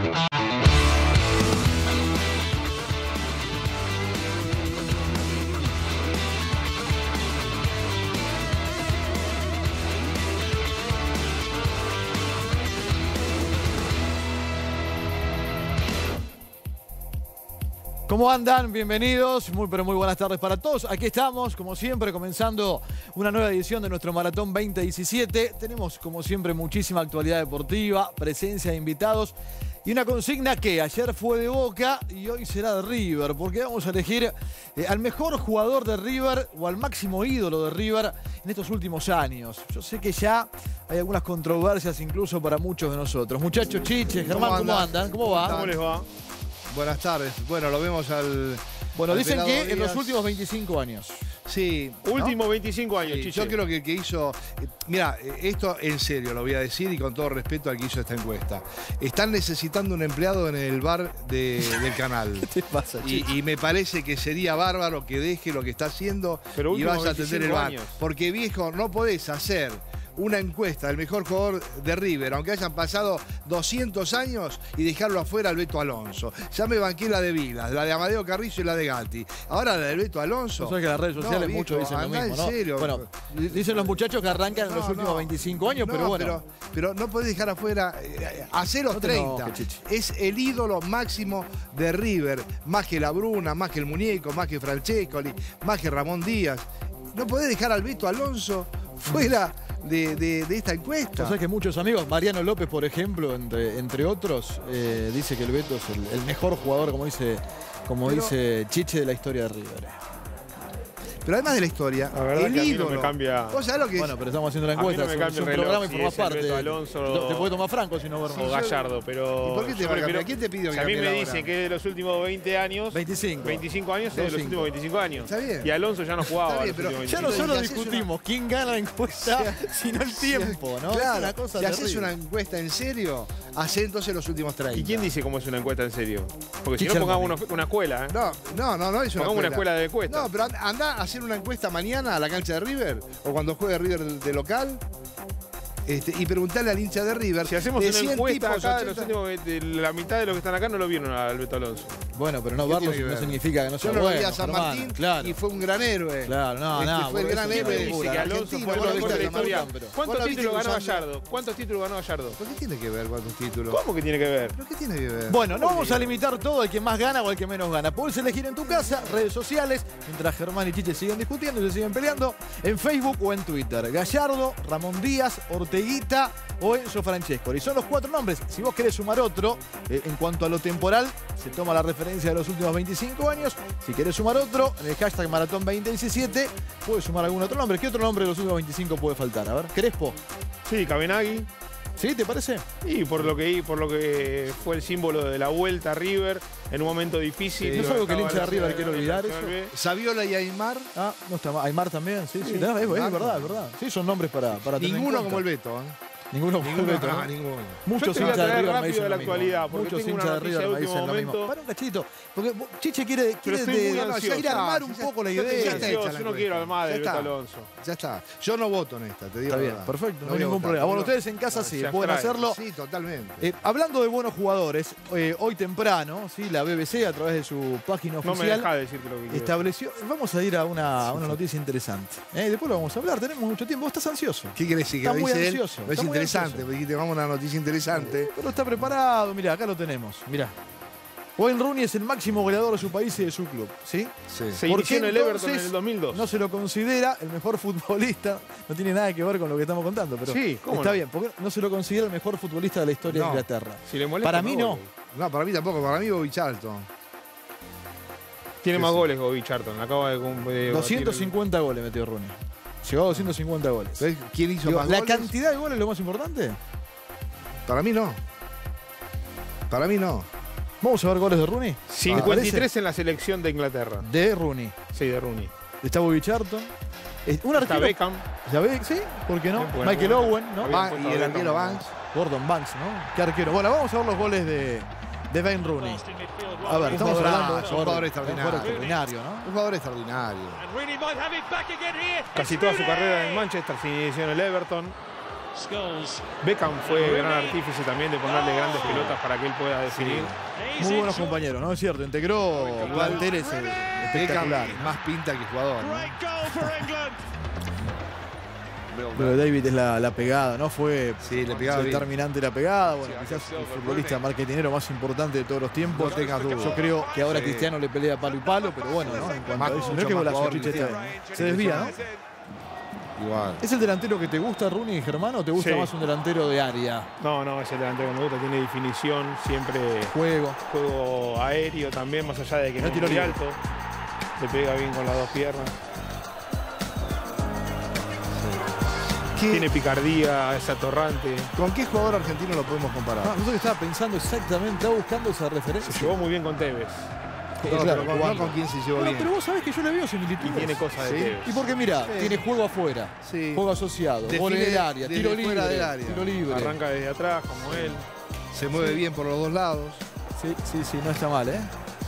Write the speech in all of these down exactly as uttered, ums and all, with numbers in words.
¿Cómo andan? Bienvenidos, muy pero muy buenas tardes para todos. Aquí estamos, como siempre, comenzando una nueva edición de nuestro Maratón veinte diecisiete. Tenemos, como siempre, muchísima actualidad deportiva, presencia de invitados y una consigna que ayer fue de Boca y hoy será de River, porque vamos a elegir eh, al mejor jugador de River o al máximo ídolo de River en estos últimos años. Yo sé que ya hay algunas controversias incluso para muchos de nosotros. Muchachos, Chiche, Germán, ¿cómo, ¿cómo andan? ¿Cómo va? ¿Cómo les va? Buenas tardes. Bueno, lo vemos al... Bueno, al dicen que Díaz. en los últimos veinticinco años. Sí. Últimos ¿no? veinticinco años, Sí, Chiche. yo creo que el que hizo... Mira, esto en serio lo voy a decir y con todo respeto al que hizo esta encuesta. Están necesitando un empleado en el bar de, del canal. ¿Qué te pasa, Chiche? Y, y me parece que sería bárbaro que deje lo que está haciendo Pero y vaya a atender el bar. años. Porque, viejo, no podés hacer una encuesta del mejor jugador de River, aunque hayan pasado doscientos años, y dejarlo afuera al Beto Alonso. Ya me banqué la de Vilas, la de Amadeo Carrillo y la de Gatti. Ahora la del Beto Alonso. No sabes que en las redes sociales No, viejo, muchos dicen lo andá mismo, en ¿no? serio. Bueno, dicen los muchachos que arrancan en No, los últimos no. veinticinco años, No, pero bueno. Pero, pero no podés dejar afuera eh, a cero No te treinta. enojes, Chichi. Es el ídolo máximo de River. Más que la Bruna, más que el Muñeco, más que Francescoli, más que Ramón Díaz. No podés dejar al Beto Alonso fuera de, de, de esta encuesta. Sabes que muchos amigos, Mariano López, por ejemplo, entre, entre otros, eh, dice que el Beto es el, el mejor jugador, como dice, como Pero- dice Chiche, de la historia de River. Pero además de la historia, La verdad el que a mí no ídolo. me cambia- ¿Vos sabés lo que es? Bueno, pero estamos haciendo la A mí encuesta, no me es cambia un el reloj programa y si forma es el parte. Beto Alonso Te puede tomar Franco si no o vernos. Gallardo, pero... ¿Y por qué te yo va a prefiero- cambiar? ¿Quién te pidió que Si a mí cambie me la dicen hora? que de los últimos veinte años... veinticinco. veinticinco años es de los veinticinco. últimos veinticinco años. Está bien. Y Alonso ya no jugaba Está a bien, los pero últimos Ya no Si solo haces discutimos quién gana la encuesta, sino el tiempo, ¿no? Claro, Es una cosa si haces terrible. una encuesta en serio, hacé entonces los últimos treinta. ¿Y quién dice cómo es una encuesta en serio? Porque si Chiche no, pongamos Armani. una, una escuela, ¿eh? No, no, no, no es una Pongamos una escuela de encuestas. No, pero and- andá a hacer una encuesta mañana a la cancha de River o cuando juegue River de, de local este, y preguntarle al hincha de River. Si hacemos de una cien encuesta tipos, acá, de, los ochenta. últimos, de la mitad de los que están acá no lo vieron al Beto Alonso. Bueno, pero no ¿Qué verlo tiene que no ver? significa que no sea Yo lo vi bueno. a San hermano, Martín claro. y fue un gran héroe. Claro, no, Este, no. fue el por gran eso héroe es de- una Dice que locura. Alonso Argentino, fue el vos lo mejor de la viste historia. San Martín, pero- ¿Cuántos vos lo viste títulos ganó usando- Gallardo? ¿Cuántos títulos ganó Gallardo? ¿Pero qué tiene que ver cuántos títulos? ¿Cómo que tiene que ver? ¿Pero qué tiene que ver? Bueno, no vamos a limitar todo al que más gana o al que menos gana. Puedes elegir en tu casa, redes sociales, mientras Germán y Chiche siguen discutiendo y se siguen peleando, en Facebook o en Twitter. Gallardo, Ramón Díaz, Orteguita o Enzo Francescoli. Son los cuatro nombres. Si vos querés sumar otro, eh, en cuanto a lo temporal, se toma la referencia de los últimos veinticinco años. Si querés sumar otro, en el hashtag Maratón veinte diecisiete, puedes sumar algún otro nombre. ¿Qué otro nombre de los últimos veinticinco puede faltar? A ver, Crespo. Sí, Cabenagui. ¿Sí? ¿Te parece? Y por lo que por lo que fue el símbolo de la vuelta a River en un momento difícil. Sí, no es algo que el hincha de River quiere olvidar, eso. Saviola y Aymar, Ah, no está mal. Aymar también, sí, sí. Sí, tenés- es, es Aymar. verdad, es verdad. Sí, son nombres para, para tener en ninguno cuenta. como el Beto. ¿eh? Ninguno como el Ninguno, Beto, ¿no? ah, ninguno. Muchos Yo te voy a hinchas de traer River me rápido dicen de la lo mismo. actualidad, porque Muchos tengo una hinchas de noticia River de me dicen último lo mismo. momento. Para un cachito, porque vos- Chiche quiere, quiere estoy de, muy de ansioso. ir a armar un Ya poco la está, idea. ya Estoy está ansioso, hecha la yo no quiero encuesta. armar del Ya Beto está. Alonso. Ya está. Yo no voto en esta, te digo. Está la bien, verdad. perfecto, no, voy hay a ningún votar. problema. Bueno, No. ustedes en casa sí, se pueden abstrae. hacerlo. Sí, totalmente. Eh, hablando de buenos jugadores, eh, hoy temprano, ¿sí? La B B C, a través de su página No me oficial, deja de decirte lo que quiero. estableció... Vamos a ir a una, a una noticia interesante. ¿eh? Después lo vamos a hablar, tenemos mucho tiempo. Vos estás ansioso. ¿Qué querés decir? Que Está lo muy dice él. ansioso, No es está muy interesante. ansioso. Me dijiste, vamos a una noticia interesante. Pero está preparado, mirá, acá lo tenemos. Mirá. Wayne Rooney es el máximo goleador de su país y de su club, ¿sí? Sí. Se ¿Por inició qué en el Everton en entonces el dos mil dos. No se lo considera el mejor futbolista. No tiene nada que ver con lo que estamos contando, pero Sí, ¿cómo está no? bien. Porque no se lo considera el mejor futbolista de la historia No. de Inglaterra. Si le molesta, Para mí no. voy. No, para mí tampoco. Para mí Bobby Charlton. Tiene Sí, más sí. goles Bobby Charlton. Acaba de, de doscientos cincuenta goles metió Rooney. Llegó a doscientos cincuenta goles. ¿Sabés quién hizo Digo, más ¿la goles? cantidad de goles es lo más importante? Para mí no. Para mí no. Vamos a ver goles de Rooney. cincuenta y tres en la selección de Inglaterra. De Rooney. Sí, de Rooney. Está Bobby Charlton. Es un Está arquero. Beckham. ¿Ya ve? Sí, ¿por qué no? Bien, bueno, Michael bueno. Owen, ¿no? Había Va- puesto y a el Beckham. arquero Banks. Gordon Banks, ¿no? Qué arquero. Bueno, vamos a ver los goles de, de Wayne Rooney. A ver, Un estamos jugador- hablando de un jugador un extraordinario. jugador extraordinario, ¿no? Un jugador extraordinario. Casi toda su carrera en Manchester se inició en el Everton. Beckham fue gran artífice también de ponerle grandes pelotas para que él pueda definir. Muy buenos compañeros, ¿no? Es cierto, integró planteles espectaculares. Beckham más pinta que jugador, ¿no? Pero David es la, la pegada, ¿no? Fue Sí, le pegaba bien. determinante la pegada. Bueno, quizás el futbolista marketinero más importante de todos los tiempos. No tengas duda. Yo creo que ahora Sí. Cristiano le pelea palo y palo, pero bueno, ¿no? En cuanto Más- a eso, no mucho es que más golazo jugador Chiche está Cristiano. bien. Se desvía, ¿no? Igual. ¿Es el delantero que te gusta, Rooney, Germán, o te gusta Sí. más un delantero de área? No, no, es el delantero que me gusta, tiene definición, siempre Juego. juego aéreo también, más allá de que No no es tiro muy libre. alto. Le pega bien con las dos piernas. ¿Qué- Tiene picardía, es atorrante. ¿Con qué jugador argentino lo podemos comparar? Ah, nosotros estaba pensando exactamente, estaba buscando esa Se referencia. llevó muy bien con Tevez Sí, No, claro, pero con, jugando. no con quién se llevó No, bien. pero vos sabés que yo le veo y similitudes. tiene cosas de Sí. Tevez. Y porque mira, Sí. tiene juego afuera, Sí. juego asociado, Define gol en el área, desde tiro fuera libre, del área. tiro libre. Arranca desde atrás, como él. Se mueve bien por los dos lados. Sí, sí, sí, no está mal, ¿eh?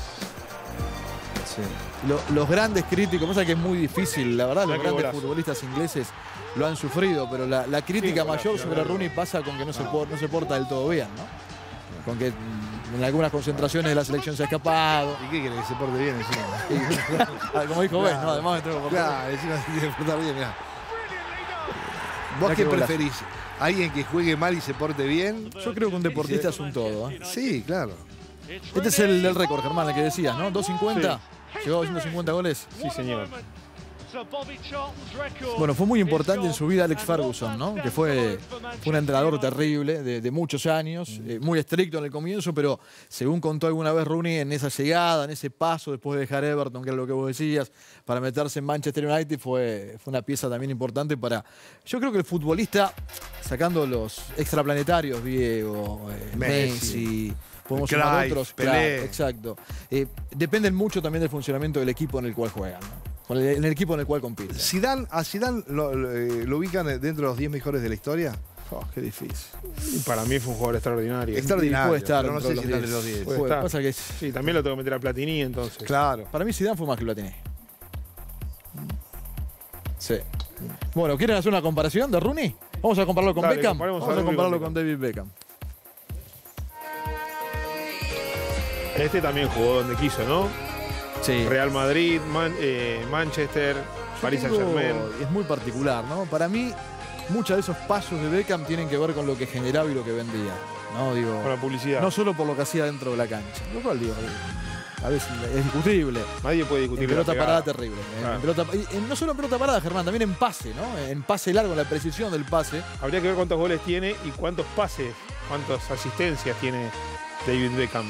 Sí. Lo- los grandes críticos, pasa que es muy difícil, la verdad, los Mirá qué grandes golazo. futbolistas ingleses lo han sufrido, pero la, la crítica Sí, mayor golazo, sobre golazo. Rooney pasa con que no se, por- no se porta del todo bien, ¿no? Con que mm, en algunas concentraciones de la selección se ha escapado. ¿Y qué quiere? Que se porte bien encima. Y- como dijo Ben, ¿no? Además de todo, Claro, encima se tiene que portar bien, mirá. ¿Vos Mirá qué qué golazo. preferís? ¿Alguien que juegue mal y se porte bien? yo creo que un deportista es un todo, ¿eh? Sí, claro. Este es el del récord, Germán, el que decías, ¿no? dos cincuenta. Llegó a ciento cincuenta goles. Sí, señor. Bueno, fue muy importante en su vida Alex Ferguson, ¿no? Que fue, fue un entrenador terrible de, de muchos años, eh, muy estricto en el comienzo, pero según contó alguna vez Rooney, en esa llegada, en ese paso después de dejar Everton, que era lo que vos decías, para meterse en Manchester United, fue, fue una pieza también importante para... Yo creo que el futbolista, sacando los extraplanetarios, Diego, eh, Messi, Messi, podemos sumar Cruyff, otros, Pelé. claro, exacto. Eh, dependen mucho también del funcionamiento del equipo en el cual juegan, ¿no? Con el- en el equipo en el cual compiten. Zidane, ¿a Zidane lo, lo, eh, lo ubican dentro de los diez mejores de la historia? Oh, qué difícil. Y para mí fue un jugador extraordinario. Extraordinario, Puede estar pero no dentro sé de si los está entre los diez. diez. Puede Puede- estar. pasa que es- Sí, también lo tengo que meter a Platini entonces. Claro. para mí Zidane fue más que Platini. Sí. Bueno, ¿quieren hacer una comparación de Rooney? Vamos a compararlo con Dale, Beckham. comparemos a Vamos a Rooney compararlo con con David Beckham. Este también jugó donde quiso, ¿no? Sí. Real Madrid, Man- eh, Manchester, Paris Saint Germain. Es muy particular, ¿no? Para mí, muchos de esos pasos de Beckham tienen que ver con lo que generaba y lo que vendía. ¿No? Digo, Con la publicidad. no solo por lo que hacía dentro de la cancha. Lo cual, digo, a veces es discutible. Nadie puede En discutir pelota la parada pegada. terrible. En Claro. pelota- y- en- no solo en pelota parada, Germán, también en pase, ¿no? En pase largo, en la precisión del pase. Habría que ver cuántos goles tiene y cuántos pases, cuántas asistencias tiene David Beckham.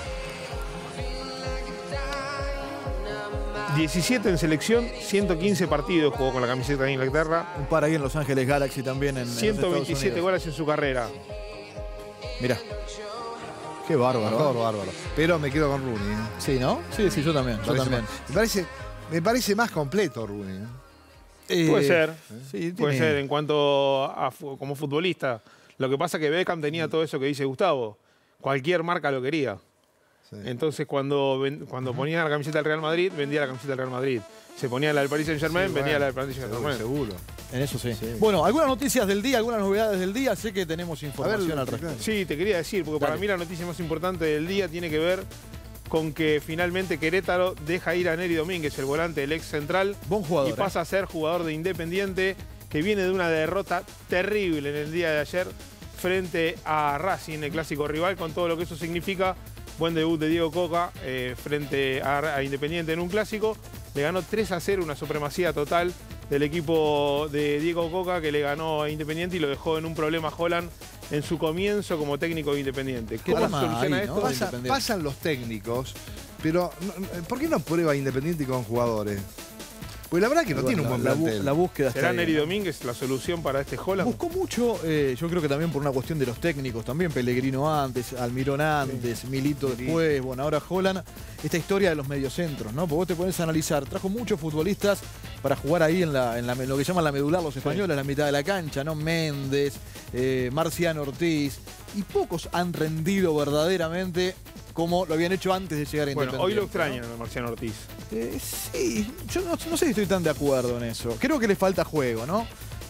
diecisiete en selección, ciento quince partidos jugó con la camiseta de Inglaterra, Un par ahí en Los Ángeles Galaxy también. En, en los ciento veintisiete Estados Unidos. goles en su carrera. Mirá. Qué bárbaro. Bárbaro, ¿eh? bárbaro. Pero me quedo con Rooney. ¿eh? Sí, ¿no? Sí, sí, yo también. Me Yo parece también. más- Me parece, me parece más completo Rooney. ¿eh? Eh, Puede ser, Sí, puede tiene- ser en cuanto a fu- como futbolista. Lo que pasa es que Beckham tenía todo eso que dice Gustavo. Cualquier marca lo quería. Sí. Entonces cuando, ven- cuando ponía la camiseta del Real Madrid, vendía la camiseta del Real Madrid. Se ponía la del Paris Saint Germain, Sí, vendía bueno, la del Paris Saint seguro, Germain. seguro. En eso sí. Sí. Bueno, algunas noticias del día, algunas novedades del día. Sé que tenemos información A ver, al respecto. Sí, te quería decir, porque para Dale. mí la noticia más importante del día tiene que ver con que finalmente Querétaro deja ir a Neri Domínguez, el volante del ex central, Buen jugador. y ¿eh? pasa a ser jugador de Independiente, que viene de una derrota terrible en el día de ayer frente a Racing, el clásico rival, con todo lo que eso significa. Buen debut de Diego Coca eh, frente a, a Independiente en un clásico. Le ganó tres a cero, una supremacía total del equipo de Diego Coca, que le ganó a Independiente y lo dejó en un problema a Holland en su comienzo como técnico de Independiente. Qué ¿Cómo drama se soluciona ahí, ¿no? esto? Pasa- Pasa- Independiente. pasan los técnicos, pero no- ¿por qué no prueba Independiente con jugadores? Pues la verdad que no Bueno, tiene un la- buen la, bu- plantel. la búsqueda está ¿Será ahí, Neri ¿no? Domínguez la solución para este Holland? Buscó mucho, eh, yo creo que también por una cuestión de los técnicos, también Pellegrino antes, Almirón antes, Milito después, bueno, ahora Holland, esta historia de los mediocentros, ¿no? Porque vos te pones a analizar, trajo muchos futbolistas para jugar ahí en, la, en la- lo que llaman la medular los españoles, en la mitad de la cancha, ¿no? Méndez, eh, Marciano Ortiz, y pocos han rendido verdaderamente como lo habían hecho antes de llegar a Bueno, Independiente. hoy lo ¿no? extrañan a Marciano Ortiz. Eh, sí, yo no, no sé si estoy tan de acuerdo en eso. Creo que le falta juego, ¿no?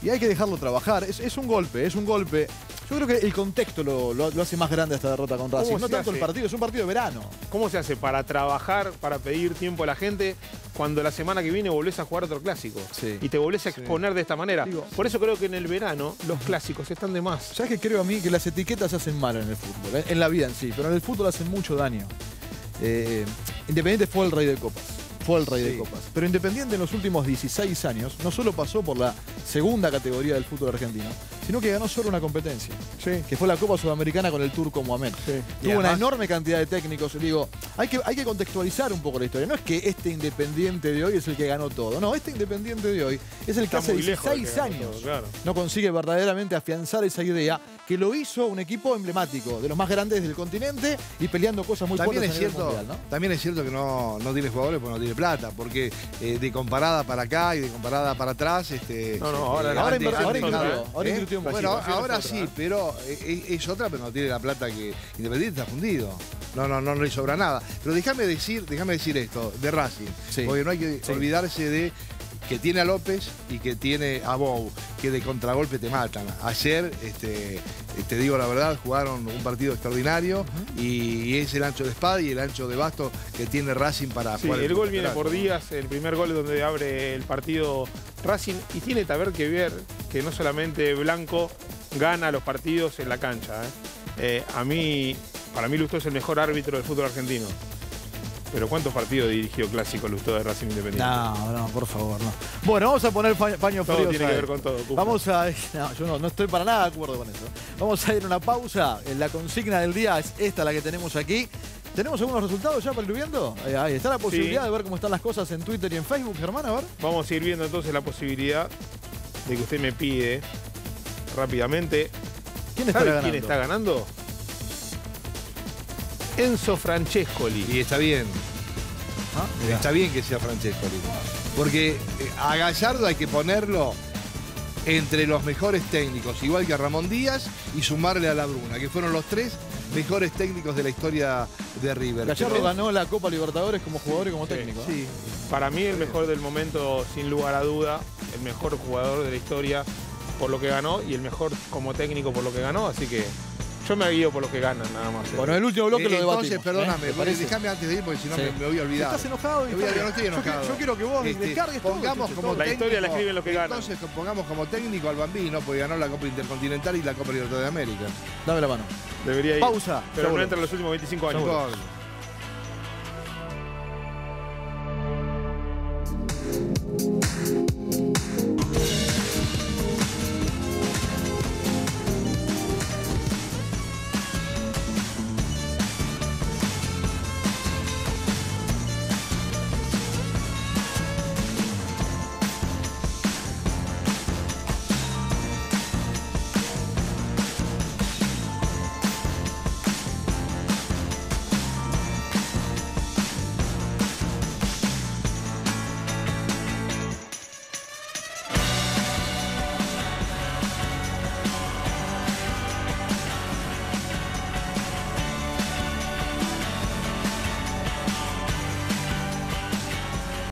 y hay que dejarlo trabajar. Es, es un golpe, es un golpe. Yo creo que el contexto lo, lo, lo hace más grande esta derrota con Racing. No tanto el partido, es un partido de verano. ¿Cómo se hace para trabajar, para pedir tiempo a la gente cuando la semana que viene volvés a jugar otro clásico? Sí. Y te volvés a exponer sí. de esta manera. Digo, por eso creo que en el verano los clásicos están de más. ¿Sabes qué creo a mí? Que las etiquetas hacen mal en el fútbol, ¿eh? En la vida en sí, pero en el fútbol hacen mucho daño. Eh, Independiente fue el rey de copas. Fue el rey sí. de copas. Pero Independiente en los últimos dieciséis años no solo pasó por la segunda categoría del fútbol argentino, sino que ganó solo una competencia, sí. que fue la Copa Sudamericana con el Turco Mohamed. Sí. Tuvo además, una enorme cantidad de técnicos. Digo, hay que, hay que contextualizar un poco la historia. No es que este Independiente de hoy es el que ganó todo. No, este Independiente de hoy es el que hace dieciséis años todo, claro. no consigue verdaderamente afianzar esa idea que lo hizo un equipo emblemático, de los más grandes del continente y peleando cosas muy también fuertes es cierto, mundial, ¿no? También es cierto que no, no tiene jugadores porque no tiene plata, porque eh, de comparada para acá y de comparada para atrás... Este, no, no, ahora, eh, ahora, antes, ahora, antes, invirtió, ¿eh? ahora invirtió Bueno, mucho. ahora es sí, otra, ¿eh? pero es, es otra, pero no tiene la plata que Independiente está fundido. No, no, no le sobra nada. Pero déjame decir, déjame decir esto, de Racing, sí. porque no hay que sí. olvidarse de que tiene a López y que tiene a Bou, que de contragolpe te matan. Ayer, este, te digo la verdad, jugaron un partido extraordinario uh-huh. y es el ancho de espada y el ancho de basto que tiene Racing para sí, jugar. El, el gol viene lateral. por Díaz, el primer gol es donde abre el partido Racing y tiene que que ver que no solamente Blanco gana los partidos en la cancha. ¿eh? Eh, a mí, para mí Lustó es el mejor árbitro del fútbol argentino. Pero ¿cuántos partidos dirigió clásico Lustó de Racing Independiente? No, no, por favor, no. Bueno, vamos a poner paño frío. Todo tiene que ver con todo. Cupa. Vamos a... No, yo no, no estoy para nada de acuerdo con eso. Vamos a ir a una pausa. La consigna del día es esta, la que tenemos aquí. ¿Tenemos algunos resultados ya para ir viendo? Ahí está la posibilidad sí. de ver cómo están las cosas en Twitter y en Facebook, Germán, a ver. Vamos a ir viendo entonces la posibilidad de que usted me pide rápidamente. ¿Quién está ganando? ¿Quién está ganando? Enzo Francescoli. Y está bien. ¿Ah? Está bien que sea Francescoli. Porque eh, a Gallardo hay que ponerlo entre los mejores técnicos, igual que a Ramón Díaz, y sumarle a La Bruna, que fueron los tres mejores técnicos de la historia de River. Gallardo Pero, ganó la Copa Libertadores como jugador y como técnico. Sí, ¿eh? sí. Para mí el mejor del momento, sin lugar a duda, el mejor jugador de la historia por lo que ganó y el mejor como técnico por lo que ganó, así que yo me guío por lo que ganan, nada más. Bueno, el último bloque eh, lo debatimos. Entonces, perdóname, ¿eh? déjame antes de ir porque si no sí. me, me voy a olvidar. ¿Estás enojado? Me voy a, no estoy enojado. Yo, yo quiero que vos este, descargues pongamos todo. Como la técnico, historia la escriben los que ganan. Entonces pongamos como técnico al Bambino porque ganó la Copa Intercontinental y la Copa Libertadores de América. Dame la mano. Debería ir. Pausa. Pero no entra en los últimos veinticinco años.